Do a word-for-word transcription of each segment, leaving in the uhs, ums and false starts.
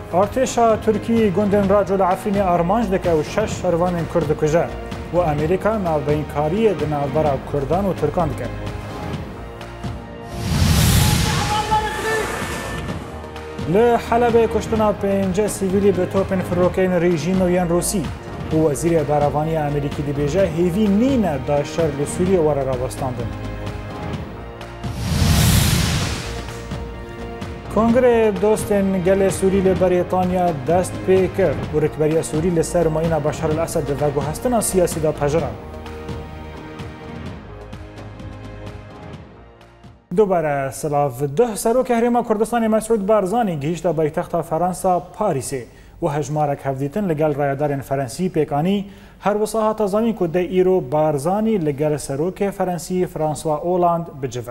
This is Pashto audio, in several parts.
ارتشا ترکی گوندن راجل عفرین آرمانج دکه و شش شروان کرد کجا و امریکا ناوبین کاری د ناوبرا کردان و ترکان دکه. لحلب کشتنا پنج سیویلی به توپن فروکین رژیم ویان روسی و وزیر بهروانی امریکی دی بیجه هیوی نینه دا شر لسوری وره را بستاندن. کنگره دوستن گل سوری لبریتانیا دست پی کرد و رکبری سوری لسر ماین بشار الاسد و گوهستنا سیاسی دا پجران. دوباره سلاف ده سروک هرما کردستان مسعود بارزانی گیشت بایتخت فرانسا پاریسی و هجمارک هفدیتن لگل رایدارن فرانسی پیکانی هر وصاحات زمین که ده ایرو بارزانی لگل سروک فرانسی فرانسوا اولاند بجوه.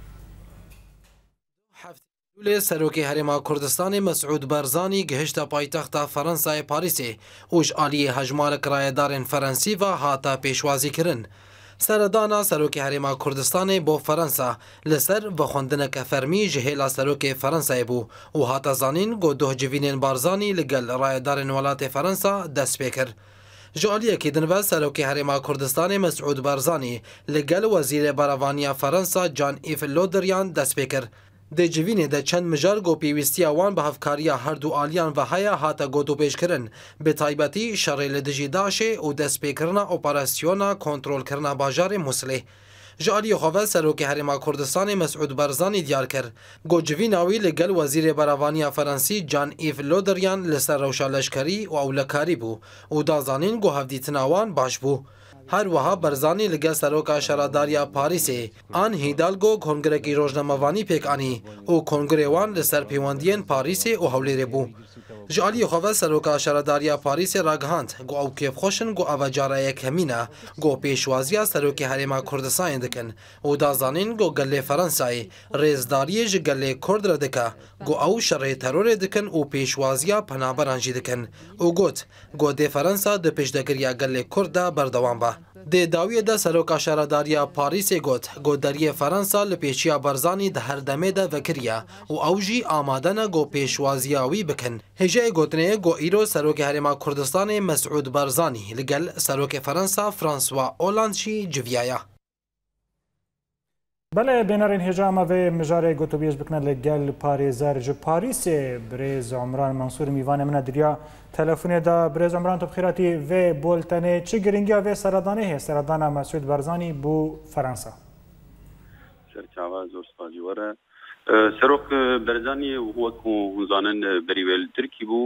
لی سروک هرما کردستان مسعود بارزانی گهشت پایتخت فرانسای پاریسی اوش آلی هجمارک رایدارن فرانسی و هاتا پیشوازی کرن. سردانا سروک هرما کردستان بو فرانسا لسر و خوندنک فرمی جهیلا سروک فرانسای بو و هاتا زانین گو دوه جوینین بارزانی لگل رایدارن ولات فرانسا دست پیکر. جالیه که دنوه سروک هرما کردستان مسعود بارزانی لگل وزیر بهروانی فرانسا جان ایف لودریان دست پیکر. ده جوینه ده چند مجار گو پیوستی آوان به هفکاریا هر دو آلیان و هیا هاتا گوتو پیش کرن به تایبتی شریل دجی داشه و دست پیکرنا اپراسیونا کنترول کرنا باجار مسلح. جالی خواه سروک هرما کردستان مسعود بارزانی دیار کرد. گو جویناوی لگل وزیر بهروانی فرانسی جان ایف لودریان لسر روشا لشکری و اولکاری بو و دازانین گو هفدیتن آوان باش بو. هر وها برزانی لگه سروکا شراداریا پاریسی آن هیدالگو کنگرکی روزنامه‌وانی پیکانی و کنگروان لسر پیوندین پاریسی و هولیر بو. جالی خواه سروکا شراداریا پاریسی راگهاند گو او کیف خوشن گو اوجاره کمینه گو پیشوازیا سروک هرما کردستان دکن و دازانین گو گله فرانسای ریزداری ج گله کرد را دکه گو او شرح ترور دکن و پیشوازیا پنابرانجی دکن و گوت گو ده فرانسا ده پیشدگریا گله کرد بردوان با. ده داویه ده سروکا شراداریا پاریسی گوت گو دریه فرانسا لپیچیا برزانی ده هر دمه ده وکریه و اوجی آمادن گو پیشوازیاوی بکن. هجای گوتنه گو ایرو سروک هرما کردستان مسعود بارزانی لگل سروک فرانسا فرانسوا اولاندشی جویایا. بله بینارین هجامه و مجاره گوتو بیش بکنه لگل پاریزر جو پاریس بریز عمران منصور میوان من دریا تلفون دا بریز عمران تو بخیراتی و بولتنه چه گرینگی و سردانه هست سردان مسعود بارزانی بو فرانسا شرکاوه زور سپاسی وره سروک بارزانی وکو زانن بریویل ترکی بو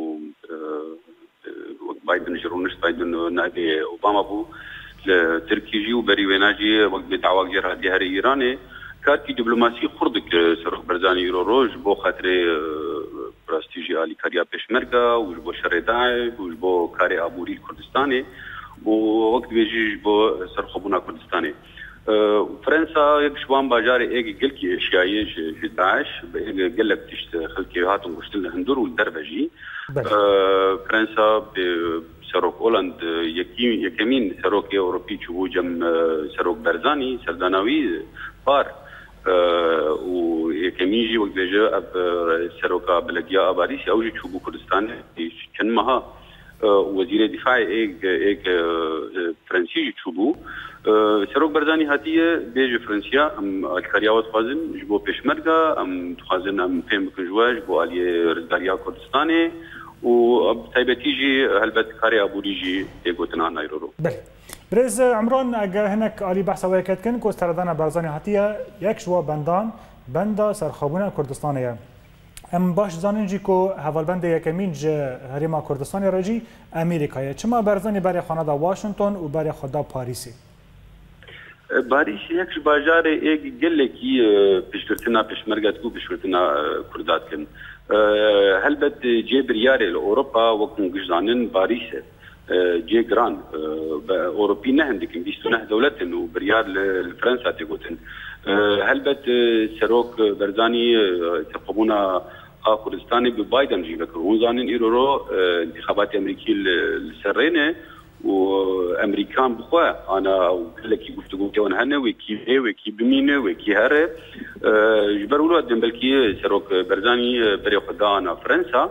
بایدن جرونش بایدن نابی اوباما بو تركيجي وبريويناجي وقت بتعواق جرها ديار إيراني كاركي دبلوماسي خردك سروك برزاني يرو روج بو خاطري براستيجي آلي كاريا بشمركا وش بو شر داعش وش بو كاري أبوري كردستاني ووقت بيجي بو سرخبونا كردستاني فرنسا يكشوان باجاري ايجي قلكي اشيائي في داعش قلك تشت خلكي هاتم وشتل هندور والدربجي فرنسا سروك اولاند يكمين سروك اوروبي تشوفو جم سروك برزاني سرداناوي بار و يكميجي وقت جاء سروكا بلقيا اباريسي اوجي تشوفو كردستان كان مها وزير الدفاع ايك ايك فرنسي تشوفو سروك برزاني هاتيه بيجي فرنسيا ام الكارياوات خازن جبو بيشمركا ام تخازن ام فهم كجواج بو الي رزداريا كردستاني و تایبتیجی هلبت کاری ابوریجی اگوتنا نایرو. بله. برز عمران اگه هنک علی بحث وایکت کن که استردان بارزانی هاتیه یک شوا بندان بندا سرخابون کردستانیه. ام باش زانینجی که حوالبند یکمین ج هرما کردستانی راجی امریکایه. چما بارزانی برای خانه واشنگتن و برای خدا پاریسی؟ پاریس یک بازار یک گله کی پیشکرتنا پیشمرگات کو پیشکرتنا کردات کن. هلبت جي برياري لأوروبا وكون جزانين باريس جي جران أوروبي نهن ديكن بيستو نه دولتن وبريار لفرنسا تيغوتن هلبت سروك برزاني تقومونا كردستاني ببايدن جي بكر ونزانين إيرورو انتخابات أمريكي السرينة وامريكان بخوا انا وكلكي قلت قلت وانا هنا وكي ايه وكي بمينه وكي هره جبرولو قدم بلكي سروك برزاني بري خدانا فرنسا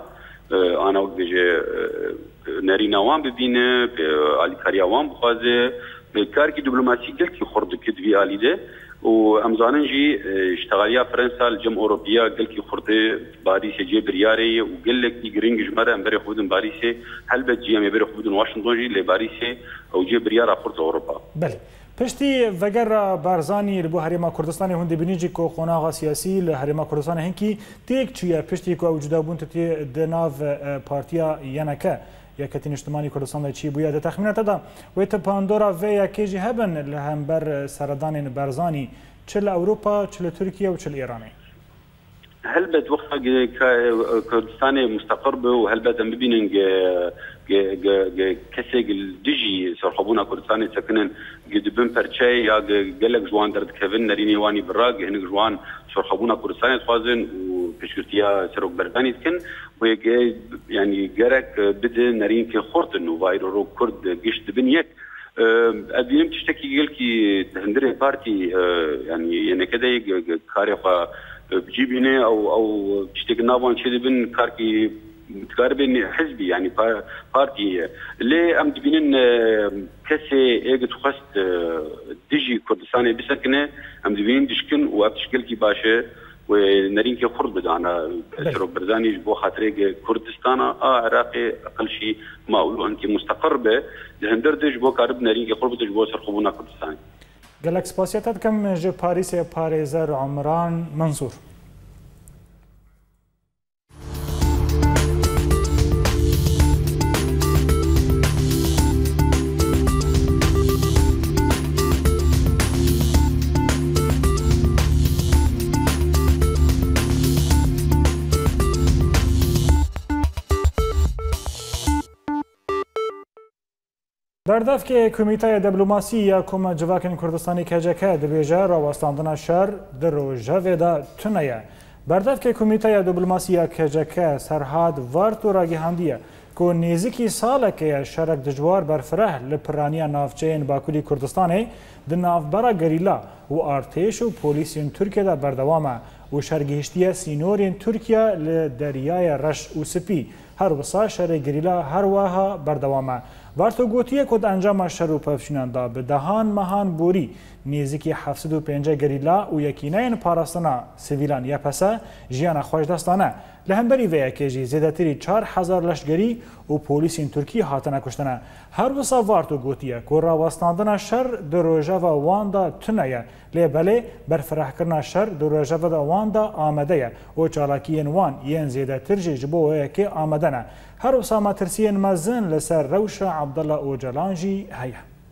انا وقت بيجي نارينا وان ببينه اليكاريا وان بخوازه كاركي دبلوماسي قلت خرد كدبي علي ده وامزاننجي اشتغاليا فرنسا الجم اوروبيه قلت خرد باريس جي برياري وقال لك جرينج جمره امبارح خودن باريس هل بتجي امبارح خودن واشنطن جي لباريس او جي بريارا خرد اوروبا بله پشتی وگر بارزانی لبو هریما کردستان هندی بینیجی کو قناغ سیاسی لهریما کردستان هنکی تیک چیه پشتی کو وجودا بون تی دناو پارتیا ینکه یکتین اجتماعی کردستان چی بویا ده تخمینات دا و ات پاندورا و یکیجی هبن لهمبر سردان بارزانی چل اروپا چل ترکیه و چل ایرانی هل بد وقت كردستان مستقر به وهل بد مبينين كسيج الدجي سرخبونا كردستان سكنن قد بن برشاي يا قالك جوان درد كيفن نريني واني براق هنك جوان سرخبونا كردستان توازن وبشكرتيا سرق برداني سكن يعني جرك بدا نرين في خورتن وفايرو كرد قشت بنيك ابيم تشتكي قال كي هندري بارتي يعني يعني كذا كاريخا بجيبينه او او تشتكي نابون شي بن كاركي متقاربين حزبي يعني بارتي اللي ام تبينن كسي ايجت خست ديجي كردستاني بسكنه ام تبين دشكن وابتشكل كي باشه ونرين كي خرد بدانا سرو برزاني بو خاطري كردستان اه عراقي اقل شيء ما اقولوا انت مستقر به هندردش بو قرب نرين كي خرد بو سرخبونا كردستان گلک سپاسیتت کم جه پاریس پاریزر عمران منصور بردف که کمیته دیپلماسی یا کم جواکن کردستانی کجکه دبیجه راوستاندن شر در روژه ویدا تنیه. بردف که کمیته دیپلماسی یا کجکه سرحد وارد و راگهاندیه که نیزکی ساله که شرک دجوار برفره لپرانی نافچه باکولی کردستانی در نافبرا گریلا و ارتش و پولیسین ترکیه در بردوامه و شرگهشتی سینورین ترکیه لدریای رش و سپی هر وسا شر گریلا هر واها بردوامه. وارتو گوتیه کد انجام شر و پفشینان دا به دهان مهان بوری نیزیکی هفتصد و پنجاه گریلا و یکینین پاراستنا سیویلان یا پسه جیان خوش دستانه لهمبری ویا که جی زیادتری چهار هزار لشگری و پولیسین ترکی هاتنه کشتنه هر وسا وارتو گوتیه که راوستاندن شر در روژه و واندا تنه لیبله برفرح کرنا شر در روژه و واندا آمده و چالاکین وان ین زیادتر جی جبو ویا که آمده نه هر وسا ماترسین مزن لسر روش عبدالله اوجلانجی هیا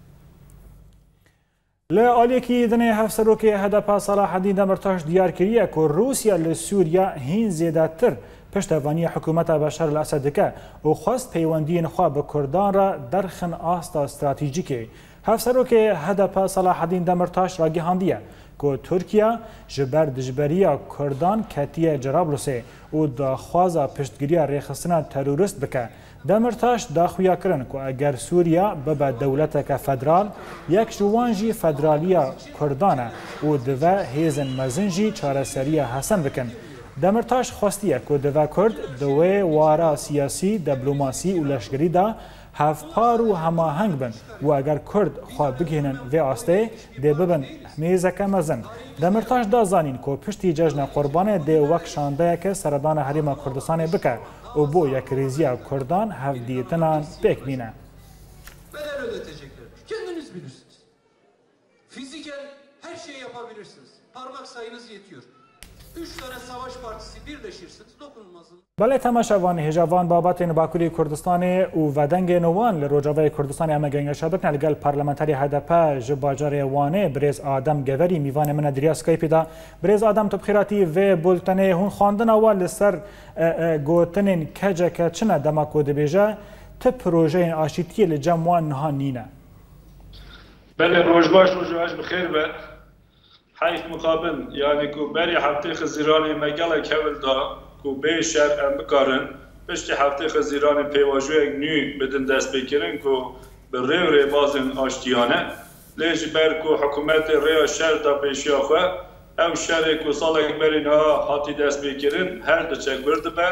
لآلیکی دنیا هفت سروکی هدف صلاح الدین دمرتاش دیار کریه که روسیا لسوریا هین زیادتر پشتوانی حکومت بشار الاسد که و خواست پیوندین خواه به کردان را درخن آستا استراتیجیکی هفت سروکی هدف صلاح الدین دمرتاش را گهاندیه که ترکیه جبر دجبریا کردان کتیه جرابلوسه و داخوازا پشتگیری ریخستنا تروریست بکه دمرتاش داخویا کرن که اگر سوریا ببا دولت که فدرال یک جوانجی فدرالیا کردانه و دوه هیزن مزنجی چارسریه حسن بکن. دمرتاش خواستیه که دوه کرد دوه وارا سیاسی دیپلماسی و لشکری دا هفپار و هماهنگ بن و اگر کرد خواه بگهنن و آسته ده ببن میزکه مزن. دمرتاش دا زانین که پشتی جشن قربان ده وک شانده که سردان حریم کردستان بکه o bu yakrizya Kurdan hevdiyetinden pek bine. Bedel ödetecekler. Kendiniz bilirsiniz. Fiziken her şeyi yapabilirsiniz. Parmak sayınız yetiyor. Üç tane savaş partisi birleşirsiniz, dokunulmazın. بله تماشاوان هجوان بابت باکوری کردستان و ودنگ نوان لروجاوی کردستان اما گنگ شابک نلگل پارلمانتری هدف جباجار وانه برز آدم گوری میوان من دریا سکایپی دا برز آدم تبخیراتی و بولتنه هون خواندن اول سر گوتنین کجا که چنه دماکو دبیجه ته پروژه آشیتی لجموان نها نینه بله روجباش روجباش بخیر به حیث مقابل یعنی که بری هفته خزیرانی مگل کول دا که به شهر ام بکارن پشت هفته خزیرانی پیواجوی نی بدن دست بکرن که به ری ری بازن آشتیانه لیج بر که حکومت ری شهر دا پیشی آخواه او شهر که سالک برین ها حاتی دست بکرن هر دو چک برده به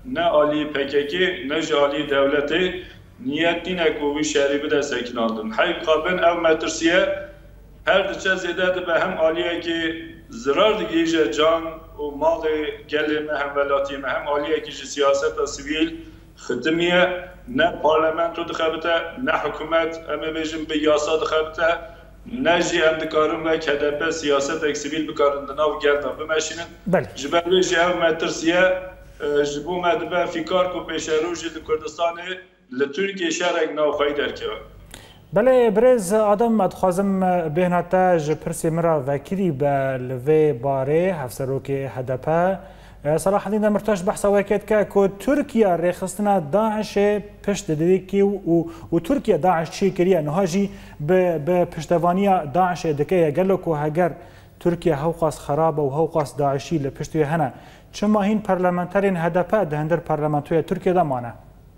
نه آلی پککی نه جالی دولتی نیتی نکوی شهری بده سکناندن حی قابن او مترسیه هر دچه زیده به هم آلیه که ضرر دیگه جان و مال گل هم ولاتی هم آلیه که سیاست سیویل ختمیه نه پارلمان تو دخبته نه حکومت اما بیشم به یاسا دخبته نه جی هم دکارم و کدپه سیاست اکسیویل بکارن دناو گردن بمشینن جبه جی هم مترسیه جبو مدبه فکر کو پیشروشی د کردستان لترکیه شهرک ناوخوایی درکه بله برز آدم ادخوازم بهناتا جپرسی مرا وکیلی به لوی باره هفسروک هدپه صلاح الدین مرتاش بحث وکید که که ترکیه ریخستنا داعش پشت دیدی و و ترکیه داعش چی کریه نهاجی به پشتوانی داعش دکه گلو که هگر ترکیه هوقاس خراب و هوقاس داعشی لپشتوی هنه چما هین پارلمانترین هدپه دهندر پارلمانتوی ترکیه دمانه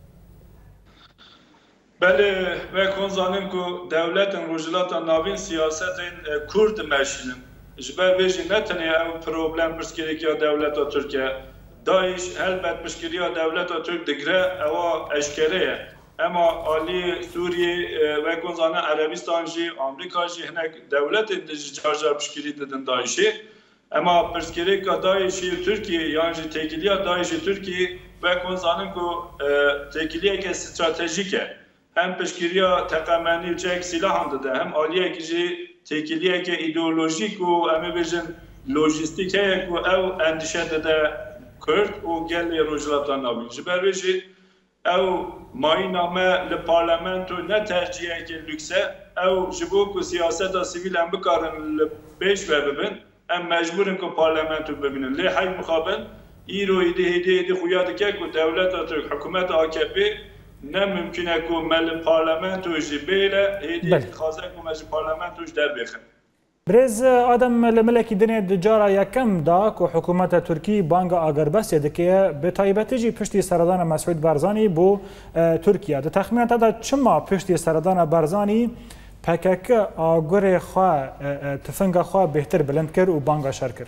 بله و کنزانم که دولت روجلات ناوین سیاست کرد ماشینن جبر ویجی نتنی او پروبلم پرسکری که دولت ترکیه داعش البته پرسکری دولت ترک دگره او اشکره اما آلی سوریه و کنزانه عربستان جی آمریکا جی هنگ دولت جارجار پرسکری دادن داعشی اما پرسکری که داعشی ترکیه یعنی تکیلی داعشی ترکیه و کنزانم که تکیلی که استراتژیکه هم پشکریا تقامنی و چک سلاح هم داده هم آلیه که جی تکیلیه که ایدئولوژیک و همه بیشن لوجستیکه که او اندیشه داده کرد و گل روجلاتان نابین جبر بیشی او مایی نامه لپارلمنت و نه ترجیحه که لکسه او جبو که سیاست سیویل هم بکارن لپیش و ببین هم مجبورن که پارلمنت رو ببینن لی حی مخابن ای رو ایده ایده ایده خویاده که که دولت ترک حکومت آکپی نه ممکنه که مل پارلمان توش بیله هیدی خواسته که مل پارلمان توش در بخن برز آدم الملکی دنیا دجارا یکم دا که حکومت ترکی بانگ آگربس یده که به تایبتی جی پشتی سردان مسعود بارزانی بو ترکیه ده تخمینات دا چما پشتی سردان بارزانی پکک آگر خواه تفنگ خواه بهتر بلند کرد و بانگ شر کرد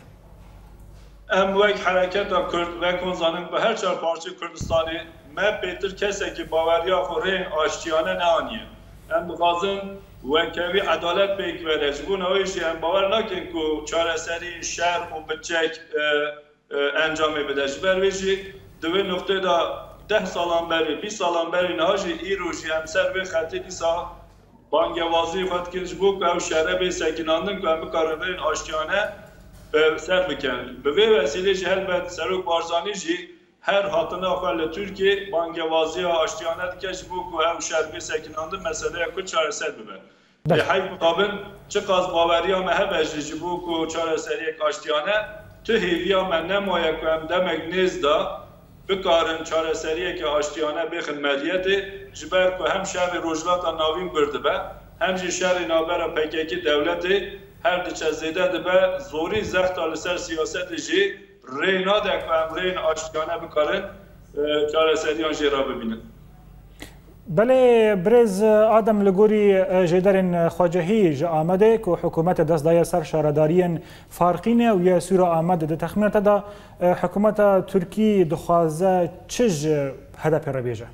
ام وک حرکت کرد و کنزانم به هر چهار پارچه کردستانی ما بهتر کسی که باوریا خورین آشتیانه نانیه ام بخوازم وکوی عدالت پیک بره جبون هایشی ام باور نکن که چاره سری شهر و بچک انجامه بده جبر ویجی دوی نقطه دا ده سالان بری بیس سالان بری نهاجی ای روشی هم سر به خطی دیسا بانگ وازی خود کنج بو که او شهره بی سکناندن که ام بکارن آشتیانه سر بکن به وی وسیله جهل بد سروک بارزانی جی هر هاتنه آخر ترکیه بانگ وازی ها آشتیانه دکش بو که او شهر بی سکنانده مسئله کل چاره سر ببن به حیف مقابل چه قاز باوری ها مهب اجلیجی بو که چاره سر یک آشتیانه تو هیوی ها من نمایه که هم دمک نیز دا بکارن چاره سریه که آشتیانه بخن ملیت جبر که هم شهر روجلات ناوین برده به هم جی شهر نابر پکیکی دولت هر دچه زیده ده به زوری زخت آل سر سیاست جی رینا ده که هم رین آشتیانه بکارن چاره سریان جی را ببینن بله برز آدم لگوری جدرین خواجهی جا آمده که حکومت دست دایر سر شاردارین فارقینه و یه سور آمده ده تخمینت دا حکومت ترکی دخوازه چج هدف را بیجه؟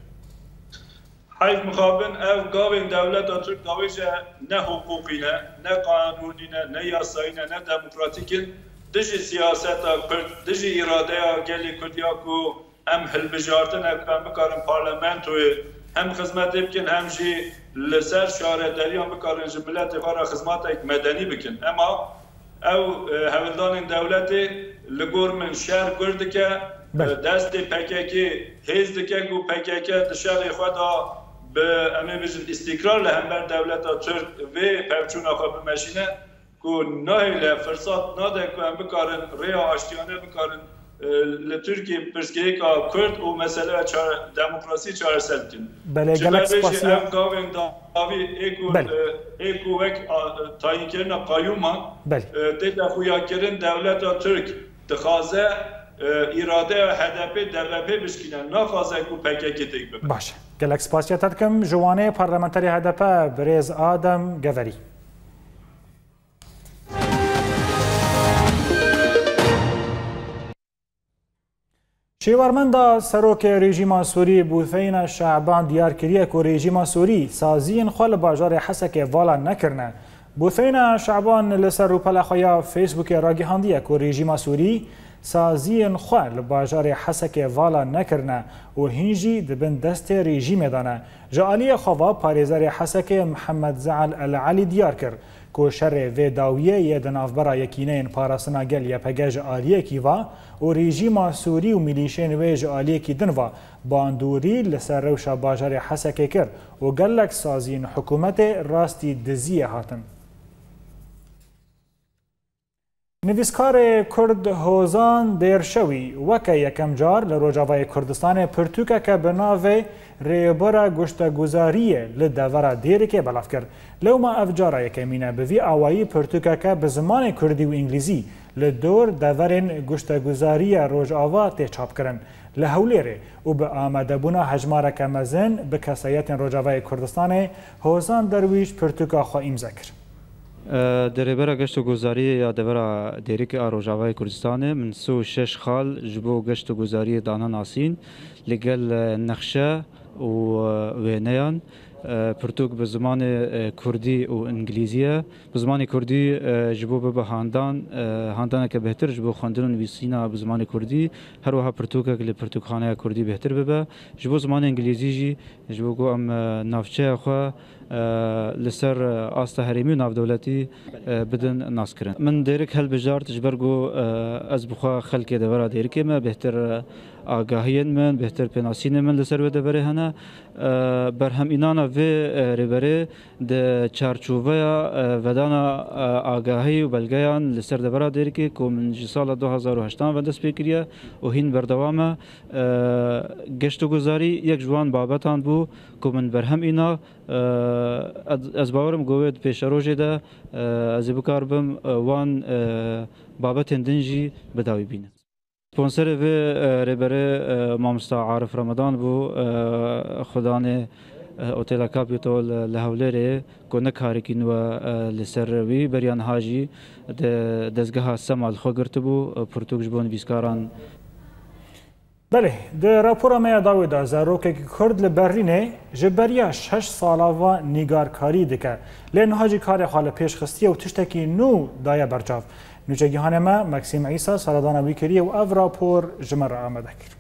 حیف مخابن او گاوین دولت ترک گاویجه نه حقوقی نه نه قانونی نه نه یاسایی نه نه دموکراتیکین دجی سیاست کرد دجی اراده گلی کردیا که هم هلبجارتن هم بکارن پارلمنت و هم خدمت بکن هم جی لسر شهرداری هم بکارن جملت خارا خدمات یک مدنی بکن اما او هولدان دولت لگور من شهر کرد که دست پککی هیز دکه گو پککی دشهر خدا به امی بجد استقرار لهم بر دولت ترک و پفچون آخوا بمشینه که نهی فرصت ناده که هم بکارن ریا آشتیانه بکارن لترکی پرسکری که کرد و مسئله دموکراسی چهار سل کن. بله گلکس پاسی هم گاوین داوی ایکو ایکو وک تاین کردن قیومان دیتا خویا کردن دولت ترک دخوازه اراده و هدف دولت بشکنن نخوازه که پککی تک ببین. باشه گلکس پاسی تدکم جوانه پارلمانتری هدف برز آدم گوری. شیوارمندا سروک رژیم سوری بوثین شعبان دیار کریه که رژیم سوری سازین خال باجار حسک والا نکرنه. بوثین شعبان لسر روپل خویا فیسبوک راگی هندیه که رژیم سوری سازین خال باجار حسک والا نکرنه و هنجی دبن دست رژیم دانه. جالی خوا پاریزر حسک محمد زعل العلی دیار کرد که شر و داویه یه دنافبرا یکینه این پاراسنا گل یا پگج آلیه کیوا و رژیم سوری و میلیشین ویج آلیه کی دنوا باندوری لسر روشا باجار حسکه کر و گلک سازین حکومت راستی دزیه هاتن. نویسکار کرد هوزان دیرشوی وکه یکم جار لروجاوای کردستان پرتوکه که بناوه ریبرا گشتگوزاریه لدورا دیری که بلاف کرد. لو ما افجارا یکمینه بوی آوایی پرتوکه که به زمان کردی و انگلیزی لدور دورین گشتگوزاریه روجاوا تی چاپ کرن. لهولیره و به آمده بونا حجمارا که مزن به کسایت روجاوای کردستان هوزان درویش پرتوکه خوا امضا کرد. درباره گشت و گذاری یا درباره دیریک آروجاوای کردستان من سو شش خال جبو گشت و گذاری دانا ناسین لگل نقشه و وینیان پرتوک به زمان کردی و انگلیزیه به زمان کردی جبو به هاندان هاندان که بهتر جبو خواندن و نویسینا به زمان کردی هر وها پرتوک که پرتوک خانه کردی بهتر ببه جبو زمان انگلیزی جی جبو گو ام نافچه خو لسر آستا هریمی و ناف دولتی بدن ناس کرن من دیرک هل بجارت جبرگو از بخوا خلق دورا دیرکی ما بهتر آگاهین من بهتر پناسین من لسر و دوره هنه برهم اینانا و ریبره ده چارچوبه ودانا آگاهی و بلگیان لسر دوره دیرکی که من سال دو هزار و هشت و دست بکریه و هین بردوامه گشت و گذاری یک جوان بابتان بو که من برهم اینا از باورم گوید پیش روزه ده از بکار بم وان بابت دنجی بداوی بینه. سپانسر و ربره مامستا عارف رمضان بو خدانه اوتیل کاپیتول لهولره که نکارکین و لسروی بریان هاجی دزگاه سمال خوگرت بو پرتوک جبون بیسکاران. بله، در راپور ما داوی دا زاروک کرد لبرینه جبریا شش ساله و نگارکاری دکه لین هاجی کار حال پیش خستی و تشتکی نو دایا برچاف نوچگیهان ما مکسیم عیسی سردان ویکری و او راپور جمر آمده کرد.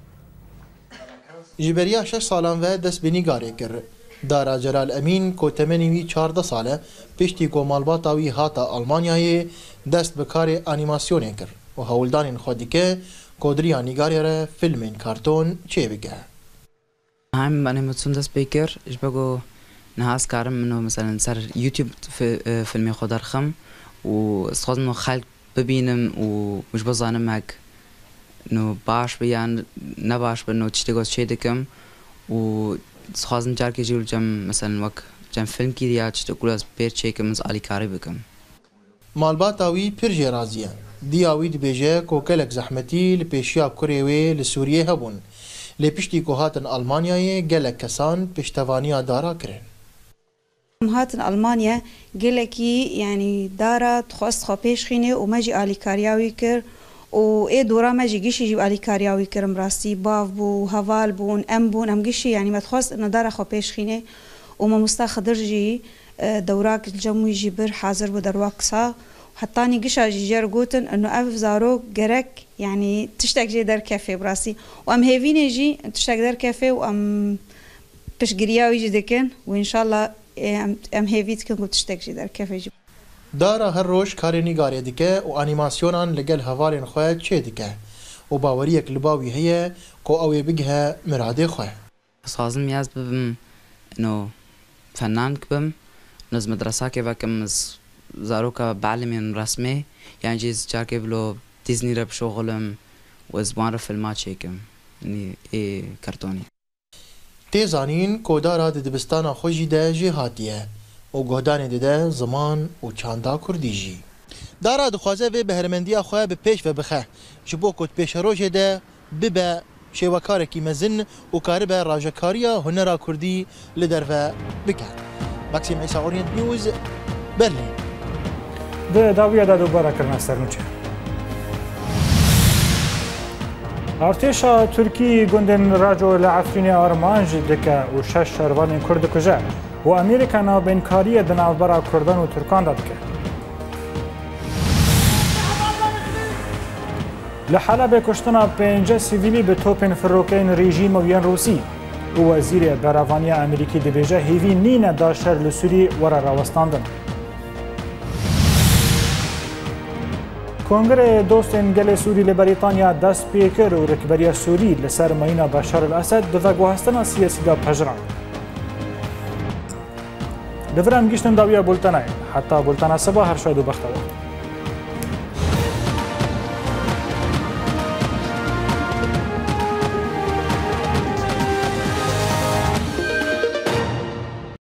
جبریا شش سالان و دست به نگاری کرد. دارا جلال امین که تمنیوی چارده ساله پشتی که مالباتاوی هاتا آلمانیای دست به کار انیماسیونه کرد و هولدان خودی که کودریا نگاری را فیلم کارتون چه بگه؟ هم من متسون دست بکر اش بگو نهاز کارم منو مثلا سر یوتیوب فیلم خود درخم و استخاص منو خلق ببینم و مش بزانم مگ نو باش بیان نباش بنو چی گوش چه دکم و استخاص نجار که جول جم مثلا وق جم فیلم کی دیا چی تو از پیر چه کم از علی کاری بکم. مالباتاوی پرجی رازیه. دیاوی دبیجه که کلک زحمتی لپیشیاب کریوی لسوریه هبون. لپیشتی که هاتن آلمانیای گلک کسان پشتوانیا دارا کرن. هاتن آلمانیا گلکی یعنی دارا تخواست خواه پیش خینه و مجی آلی کاریاوی کر و ای دورا مجی گیشی جیب آلی کاریاوی کرم راستی باف بو هوال بون ام بون ام گیشی یعنی ما تخواست انو دارا خواه پیش خینه و ما مستخدر جی دوراك الجموي جبر حاضر بدرواقصا حتى نيجيش جيجر قوتن انه اف زارو جرك يعني تشتاق جي در كافيه براسي وام هيفين يجي تشتاق در كافيه وام تشجريا ويجي دكن وان شاء الله ام هيفيت كن تشتاق جي در كافيه جي دارا هر روش كاري نيغاري دكه و انيماسيونان لقل هوالين خواه چه دكه و باوريك لباوي هي كو اوي بگها مرادي خواه صازم ياز ببم انه فنان كبم نز مدرسة که وکم از زاروکا بعلمین رسمه یعنی جیز جا که بلو دیزنی رب شغلم و از بان فیلمات چیکم یعنی ای کارتونی. تیزانین کودارا دبستان خوشی ده جهاتیه و گهدان ده زمان و چاندا کردی جی. دارا دخوازه و بهرمندی خواه به پیش و بخه جبو کد پیش روش ده ببه شوکاره کی مزن و کار به راجکاریا هنرا کردی لدرفه بکن. مکسیم عیسی اورینت نیوز برلین. ده داویه دادو بارا کرنا سرنوچه. ارتشا ترکی گندن راجو لعفرین آرمانج دکه و شش شروان کرد کجه و امریکا نابینکاری دناوبرا کردان و ترکان دادکه. لحلب کشتنا پنج سیویلی به توپن فروکین رژیم ویان روسی و وزیر براوانی امریکی دبیجه هیوی نینه داشر لسوری ورا راوستاندن. کنگره دوستین گل سوری لبریتانیا دست پیکر و رکبری سوری لسر ماینا بشار الاسد دو گوهستنا سیاسی دا پجران. دورم گیشتن داویا بولتنای حتی بولتنا سبا هر شاید و بختوار.